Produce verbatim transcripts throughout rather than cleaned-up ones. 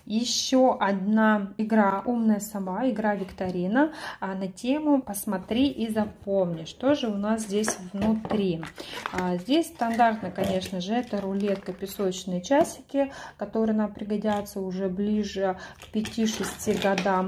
Еще одна игра «Умная сова», игра викторина на тему «Посмотри и запомни». Что же у нас здесь внутри? Здесь стандартно, конечно же, это рулетка, песочные часики, которые нам пригодятся уже ближе к пяти-шести годам.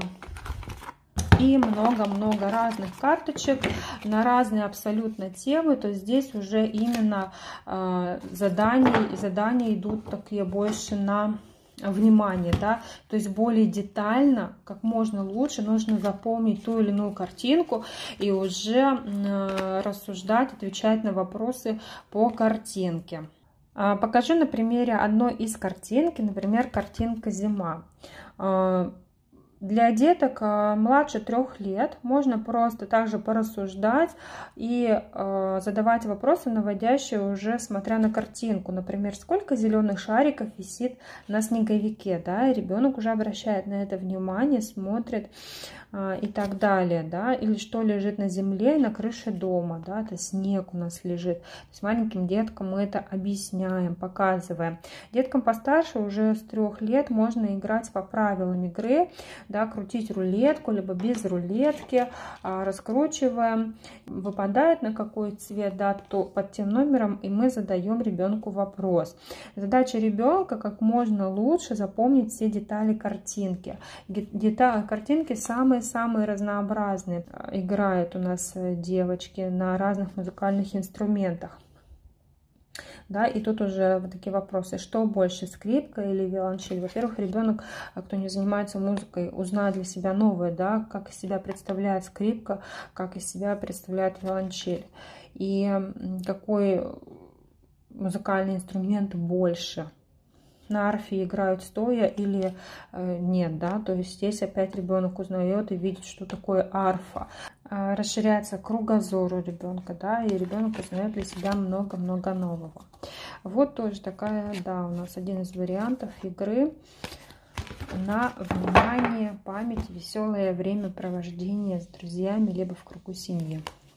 И много-много разных карточек на разные абсолютно темы. То есть здесь уже именно э, задания, задания идут такие больше на внимание, да, то есть более детально, как можно лучше нужно запомнить ту или иную картинку и уже э, рассуждать, отвечать на вопросы по картинке. Э, покажу на примере одной из картинки, например, картинка «Зима». Э, Для деток младше трех лет можно просто также порассуждать и э, задавать вопросы, наводящие уже смотря на картинку. Например, сколько зеленых шариков висит на снеговике, да, и ребенок уже обращает на это внимание, смотрит э, и так далее, да, или что лежит на земле и на крыше дома, да, это снег у нас лежит. То есть маленьким деткам мы это объясняем, показываем. Деткам постарше уже с трех лет можно играть по правилам игры, да, крутить рулетку, либо без рулетки, раскручиваем, выпадает на какой цвет, да, то под тем номером, и мы задаем ребенку вопрос. Задача ребенка как можно лучше запомнить все детали картинки. Детали картинки самые-самые разнообразные. Играют у нас девочки на разных музыкальных инструментах. Да, и тут уже вот такие вопросы: что больше, скрипка или виолончель? Во-первых, ребенок, кто не занимается музыкой, узнает для себя новое, да, как из себя представляет скрипка, как из себя представляет виолончель, и какой музыкальный инструмент больше. На арфе играют стоя или э, нет, да, то есть здесь опять ребенок узнает и видит, что такое арфа. Э, расширяется кругозор у ребенка, да, и ребенок узнает для себя много-много нового. Вот тоже такая, да, у нас один из вариантов игры на внимание, память, веселое времяпровождение с друзьями, либо в кругу семьи.